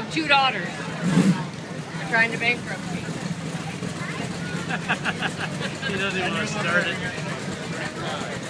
2 daughters. They're trying to bankrupt me. He doesn't even want to start it.